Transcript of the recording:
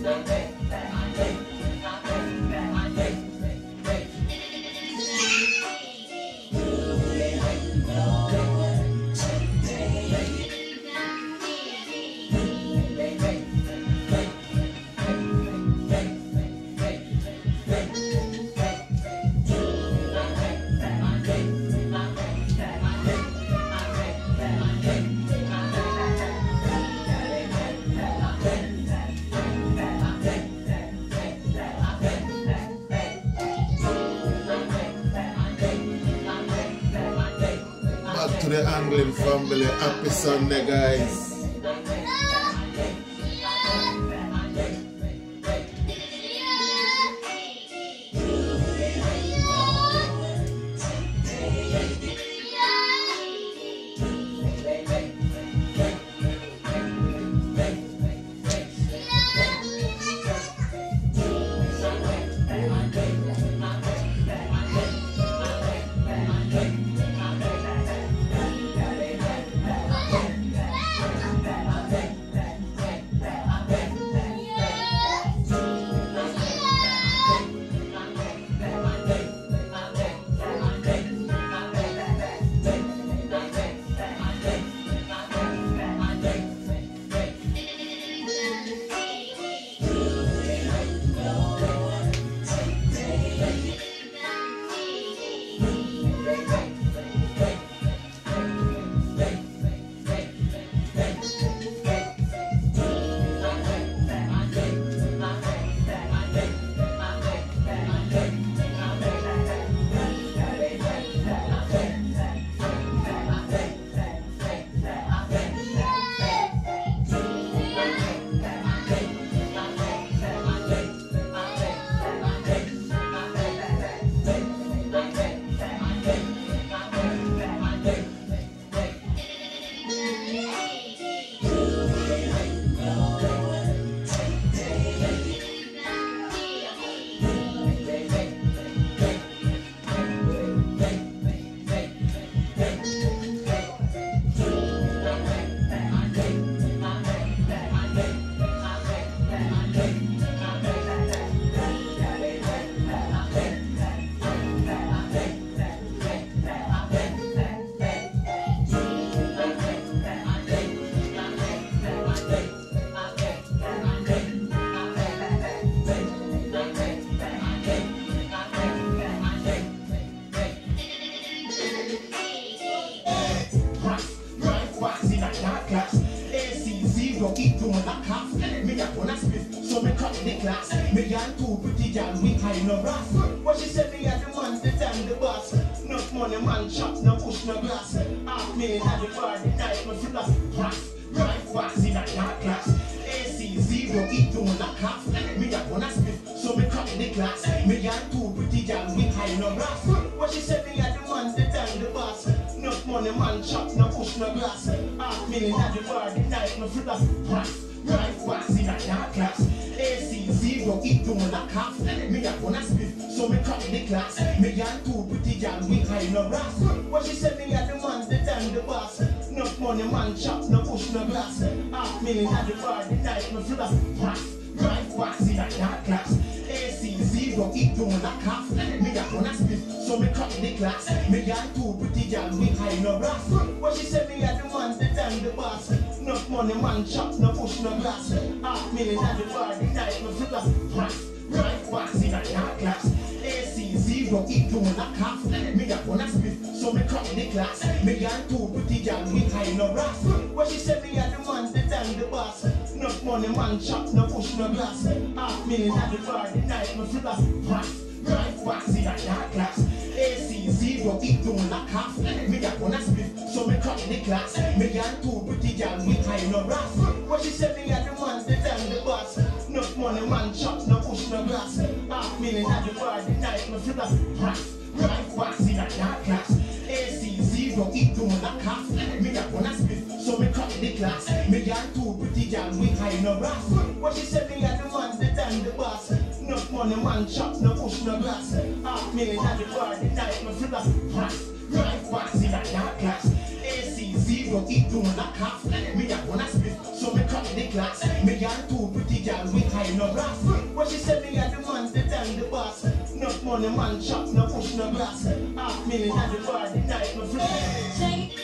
To the Anglin family, happy Sunday, guys. So me cut the class. Me and two pretty girl with high no brass. What she said me had the man the time the boss. Not money man chops, no push no glass. Half million at the party night, me flash. Right fast in a dark class. AC 0 eat to one half. Me a wanna split, so me cut the class. Me and two pretty girl with high no brass. What she said me had the man the time the boss. Not money man chops, no push no glass. Half million at the party night, me flash. Right fast in a dark class. AC 0 eat to one half. Me a wanna split, so me cut the class. Me and two pretty girl with high no brass. What she said me had the man the time the boss. Not money man chops, no push no glass. Half million at the party night, me flash. Right fast in a dark class. AC 0 eat to one half. Me a wanna split, so me cut the class. Me and two pretty girl with high no brass. What she said me had the man the time the boss. Not money man chops, no push no glass. Half million at the party night, me flash. Right fast in a dark class. AC 0 eat to one half. Me a wanna split, so me cut the class. Me and two pretty girl with high no brass. What she said me had the man the time the boss. Not money man chops, no push no glass. Half million at the party night, me flash. Right fast in a dark class. AC 0 eat to one half. Me a wanna split, so me cut the class. Me and two pretty girl with high no brass. What she said me had the man the time the boss. Not money man chops, no push no glass. Half million at the party night, me flash. Right fast in a dark class. AC 0 eat to one half. Me a wanna split, so me cut the class. Me and two pretty girl with high no brass. What she said me had the man the time the boss. Not money man chops, no push no glass. Half million at the party night, me flash. Right fast in a dark class. AC 0 eat to one half. Me a wanna split, so me cut the class. Me and two pretty girl, we kind of brass. When she said me at the man, the time the boss. Enough money, man, chop, no push, no glass. Half million at the party night, no free.